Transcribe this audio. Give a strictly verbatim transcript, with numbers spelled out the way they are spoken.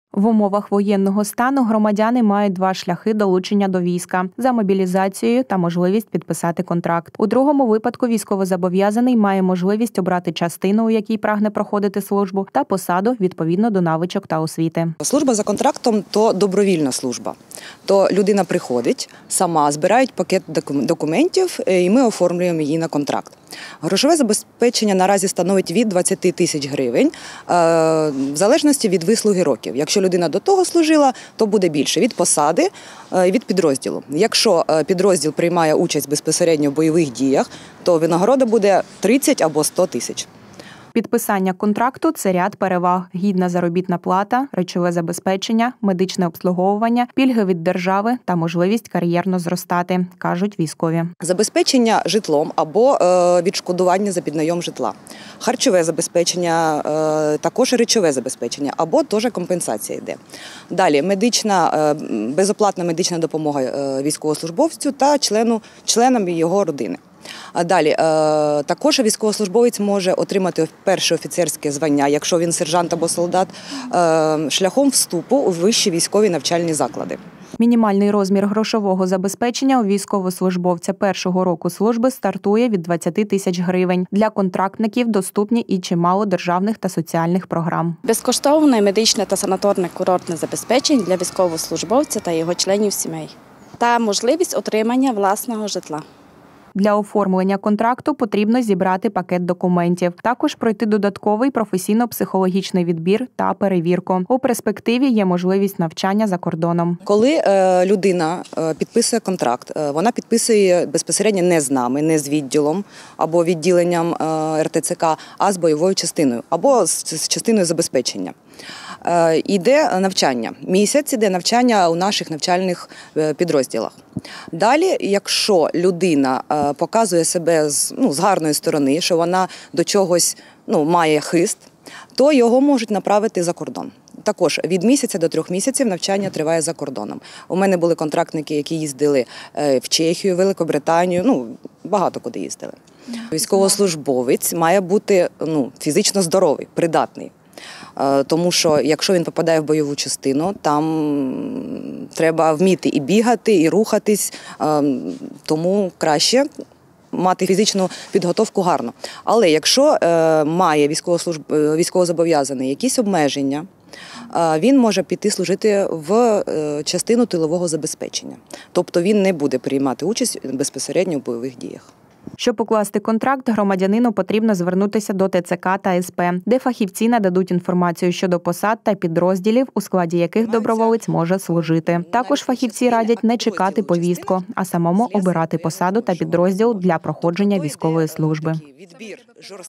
В умовах воєнного стану громадяни мають два шляхи долучення до війська – за мобілізацією та можливість підписати контракт. У другому випадку військовозобов'язаний має можливість обрати частину, у якій прагне проходити службу, та посаду відповідно до навичок та освіти. Служба за контрактом – то добровільна служба. То людина приходить, сама збирають пакет документів і ми оформлюємо її на контракт. Грошове забезпечення наразі становить від двадцяти тисяч гривень, в залежності від вислуги років. Якщо людина до того служила, то буде більше від посади і від підрозділу. Якщо підрозділ приймає участь безпосередньо в бойових діях, то винагорода буде тридцять або сто тисяч. Підписання контракту – це ряд переваг – гідна заробітна плата, речове забезпечення, медичне обслуговування, пільги від держави та можливість кар'єрно зростати, кажуть військові. Забезпечення житлом або відшкодування за піднайом житла. Харчове забезпечення, також речове забезпечення або теж компенсація йде. Далі медична, безоплатна медична допомога військовослужбовцю та члену, членам його родини. А далі, також військовослужбовець може отримати перше офіцерське звання, якщо він сержант або солдат, шляхом вступу у вищі військові навчальні заклади. Мінімальний розмір грошового забезпечення у військовослужбовця першого року служби стартує від двадцяти тисяч гривень. Для контрактників доступні і чимало державних та соціальних програм. Безкоштовне медичне та санаторне курортне забезпечення для військовослужбовця та його членів сімей. Та можливість отримання власного житла. Для оформлення контракту потрібно зібрати пакет документів. Також пройти додатковий професійно-психологічний відбір та перевірку. У перспективі є можливість навчання за кордоном. Коли людина підписує контракт, вона підписує безпосередньо не з нами, не з відділом або відділенням ер те це ка, а з бойовою частиною або з частиною забезпечення. Іде навчання. Місяць іде навчання у наших навчальних підрозділах. Далі, якщо людина показує себе з, ну, з гарної сторони, що вона до чогось ну, має хист, то його можуть направити за кордон. Також від місяця до трьох місяців навчання триває за кордоном. У мене були контрактники, які їздили в Чехію, Великобританію, ну, багато куди їздили. Військовослужбовець має бути ну, фізично здоровий, придатний. Тому що, якщо він попадає в бойову частину, там треба вміти і бігати, і рухатись, тому краще мати фізичну підготовку гарно. Але якщо має військовозобов'язаний якісь обмеження, він може піти служити в частину тилового забезпечення. Тобто він не буде приймати участь безпосередньо в бойових діях. Щоб укласти контракт, громадянину потрібно звернутися до те це ка та ес пе, де фахівці нададуть інформацію щодо посад та підрозділів, у складі яких доброволець може служити. Також фахівці радять не чекати повістку, а самому обирати посаду та підрозділ для проходження військової служби.